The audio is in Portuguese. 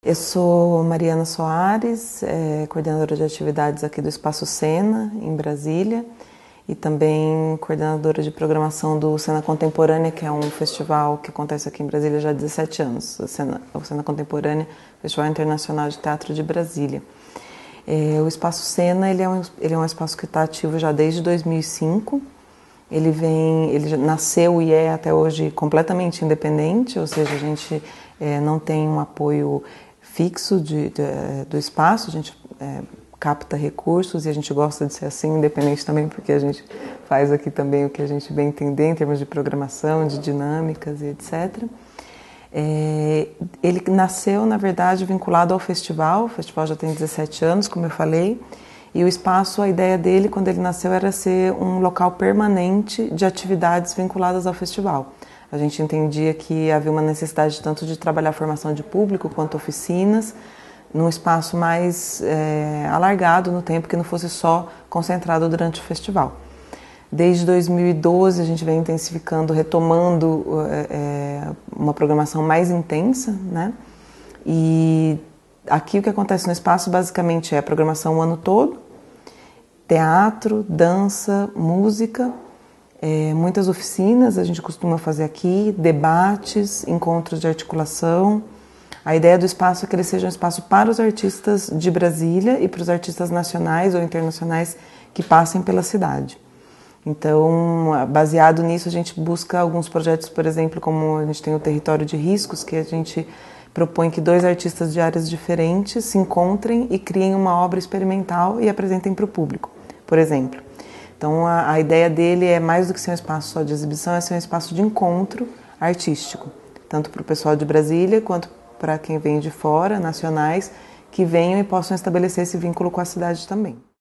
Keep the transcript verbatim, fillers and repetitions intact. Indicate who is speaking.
Speaker 1: Eu sou Mariana Soares, é, coordenadora de atividades aqui do Espaço Cena, em Brasília, e também coordenadora de programação do Cena Contemporânea, que é um festival que acontece aqui em Brasília já há dezessete anos. O Cena, o Cena Contemporânea, Festival Internacional de Teatro de Brasília. É, o Espaço Cena ele é, um, ele é um espaço que está ativo já desde dois mil e cinco. Ele vem, ele nasceu e é até hoje completamente independente, ou seja, a gente é, não tem um apoio fixo de, de, do espaço, a gente é, capta recursos e a gente gosta de ser assim, independente também, porque a gente faz aqui também o que a gente bem entender em termos de programação, de dinâmicas e etcétera. É, ele nasceu, na verdade, vinculado ao festival, o festival já tem dezessete anos, como eu falei, e o espaço, a ideia dele, quando ele nasceu, era ser um local permanente de atividades vinculadas ao festival. A gente entendia que havia uma necessidade tanto de trabalhar a formação de público quanto oficinas, num espaço mais é, alargado no tempo, que não fosse só concentrado durante o festival. Desde dois mil e doze a gente vem intensificando, retomando é, uma programação mais intensa, né? E aqui o que acontece no espaço basicamente é a programação o ano todo, teatro, dança, música, é, muitas oficinas a gente costuma fazer aqui, debates, encontros de articulação. A ideia do espaço é que ele seja um espaço para os artistas de Brasília e para os artistas nacionais ou internacionais que passem pela cidade. Então, baseado nisso, a gente busca alguns projetos, por exemplo, como a gente tem o Território de Riscos, que a gente propõe que dois artistas de áreas diferentes se encontrem e criem uma obra experimental e apresentem para o público, por exemplo. Então, a, a ideia dele é mais do que ser um espaço só de exibição, é ser um espaço de encontro artístico, tanto para o pessoal de Brasília quanto para quem vem de fora, nacionais, que venham e possam estabelecer esse vínculo com a cidade também.